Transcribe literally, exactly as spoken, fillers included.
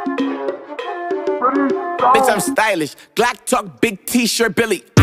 Bitch, I'm stylish. Glock talk, big t-shirt, Billy.